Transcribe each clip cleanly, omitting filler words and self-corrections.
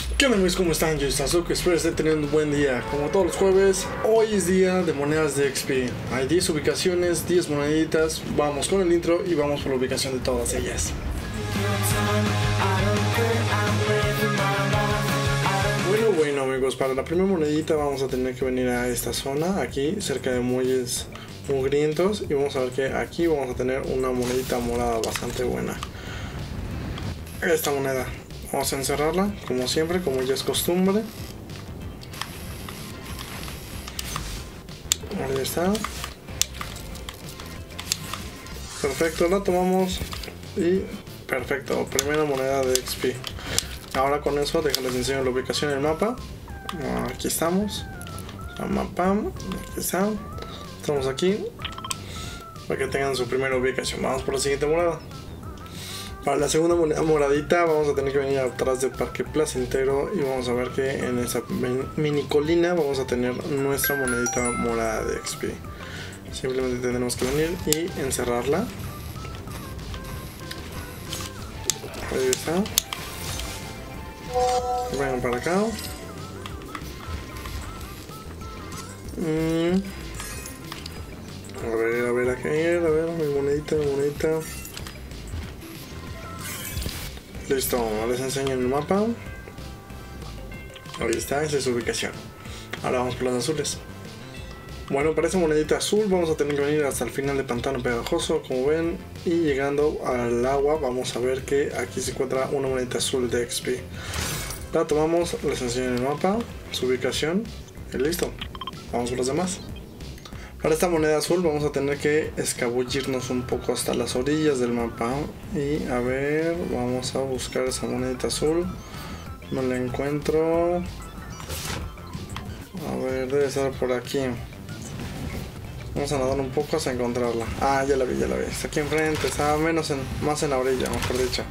¿Qué onda amigos? ¿Cómo están? Yo soy Sasuke, espero estén teniendo un buen día. Como todos los jueves, hoy es día de monedas de XP. Hay 10 ubicaciones, 10 moneditas. Vamos con el intro y vamos por la ubicación de todas ellas. Bueno amigos, para la primera monedita vamos a tener que venir a esta zona, aquí cerca de muelles mugrientos, y vamos a ver que aquí vamos a tener una monedita morada bastante buena. Esta moneda vamos a encerrarla como siempre, como ya es costumbre. Ahí está. Perfecto, la tomamos y perfecto, primera moneda de XP. Ahora con eso déjenles enseño la ubicación del mapa. Aquí estamos. El mapa, aquí está. Estamos aquí para que tengan su primera ubicación. Vamos por la siguiente moneda. Para la segunda moneda moradita vamos a tener que venir atrás del Parque Placentero y vamos a ver que en esa mini colina vamos a tener nuestra monedita morada de XP. Simplemente tendremos que venir y encerrarla. Ahí está. Vengan para acá. A ver, a ver, mi monedita, Listo, les enseño el mapa. Ahí está, esa es su ubicación. Ahora vamos por las azules. Bueno, para esa monedita azul vamos a tener que venir hasta el final de Pantano Pegajoso, como ven. Y llegando al agua vamos a ver que aquí se encuentra una monedita azul de XP. La tomamos, les enseño el mapa, su ubicación y listo. Vamos por los demás. Para esta moneda azul vamos a tener que escabullirnos un poco hasta las orillas del mapa. Y a ver, vamos a buscar esa monedita azul. No la encuentro. A ver, debe estar por aquí. Vamos a nadar un poco hasta encontrarla. Ah, ya la vi. Está aquí enfrente, está más en la orilla, mejor dicho.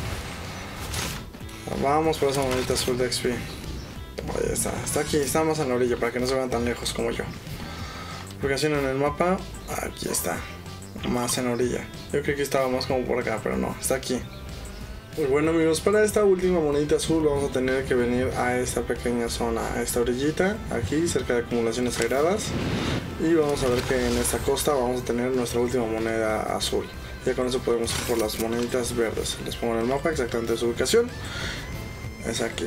Vamos por esa monedita azul de XP. Ahí está aquí, está más en la orilla para que no se vean tan lejos como yo. Ubicación en el mapa, aquí está, más en la orilla. Yo creo que estaba más como por acá, pero no, está aquí. Y bueno amigos, para esta última monedita azul vamos a tener que venir a esta pequeña zona, a esta orillita, aquí cerca de acumulaciones sagradas. Y vamos a ver que en esta costa vamos a tener nuestra última moneda azul. Ya con eso podemos ir por las moneditas verdes. Les pongo en el mapa exactamente su ubicación. Es aquí.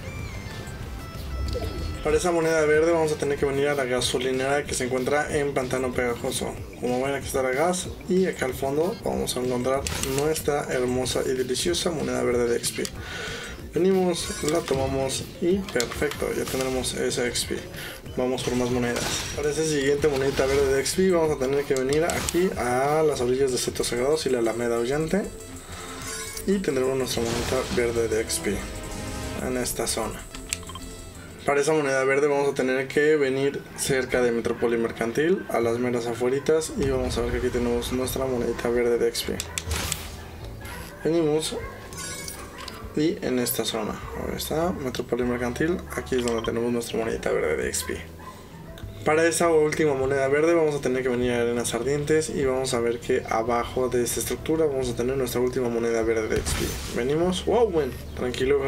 Para esa moneda verde vamos a tener que venir a la gasolinera que se encuentra en Pantano Pegajoso. Como ven, aquí está la gas y acá al fondo vamos a encontrar nuestra hermosa y deliciosa moneda verde de XP. Venimos, la tomamos y perfecto, ya tendremos esa XP. Vamos por más monedas. Para esa siguiente monedita verde de XP vamos a tener que venir aquí a las orillas de Setos Sagrados y la Alameda Aullante. Y tendremos nuestra moneda verde de XP en esta zona. Para esa moneda verde vamos a tener que venir cerca de Metrópoli Mercantil, a las meras afueritas, y vamos a ver que aquí tenemos nuestra monedita verde de XP. Venimos y en esta zona, ahí está, Metrópoli Mercantil, aquí es donde tenemos nuestra monedita verde de XP. Para esa última moneda verde vamos a tener que venir a Arenas Ardientes y vamos a ver que abajo de esta estructura vamos a tener nuestra última moneda verde de XP. Venimos, wow, bueno, tranquilo.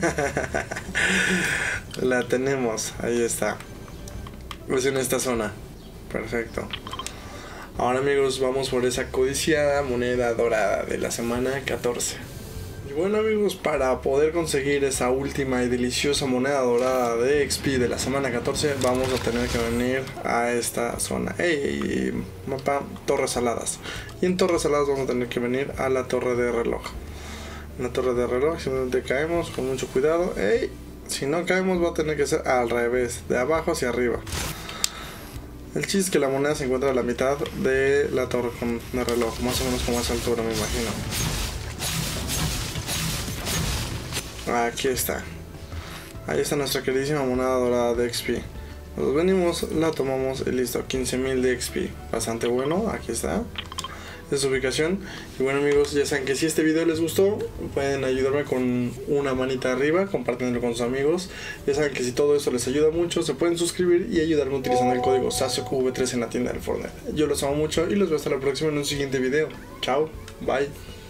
La tenemos, ahí está. Pues en esta zona, perfecto. Ahora amigos, vamos por esa codiciada moneda dorada de la semana 14. Y bueno amigos, para poder conseguir esa última y deliciosa moneda dorada de XP de la semana 14 vamos a tener que venir a esta zona. Mapa Torres Saladas. Y en Torres Saladas vamos a tener que venir a la torre de reloj. En la torre de reloj simplemente caemos con mucho cuidado. Si no caemos va a tener que ser al revés, de abajo hacia arriba. El chiste es que la moneda se encuentra a la mitad de la torre de reloj, más o menos como a esa altura me imagino. Aquí está. Ahí está nuestra queridísima moneda dorada de XP. Nos venimos, la tomamos y listo. 15.000 de XP. Bastante bueno. Aquí está. Es su ubicación. Y bueno amigos, ya saben que si este video les gustó, pueden ayudarme con una manita arriba, compartiéndolo con sus amigos. Ya saben que si todo esto les ayuda mucho, se pueden suscribir y ayudarme utilizando el código SASUKEV3 en la tienda del Fortnite. Yo los amo mucho y los veo hasta la próxima en un siguiente video. Chao. Bye.